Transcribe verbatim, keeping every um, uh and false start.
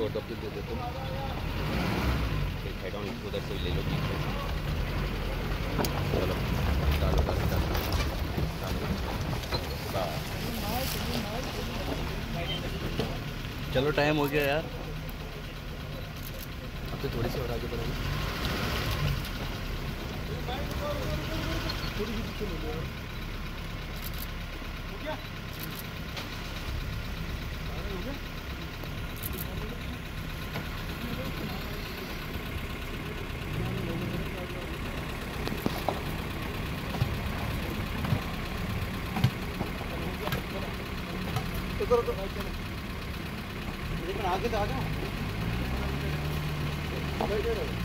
और दो दे दे तुम एक हेड ऑन उधर से ले लो ठीक है। चलो डालो डालो डालो चलो टाइम हो गया यार, अब तो थोड़ी सी और आगे बढ़ेंगे। आगे तो आ जाओ।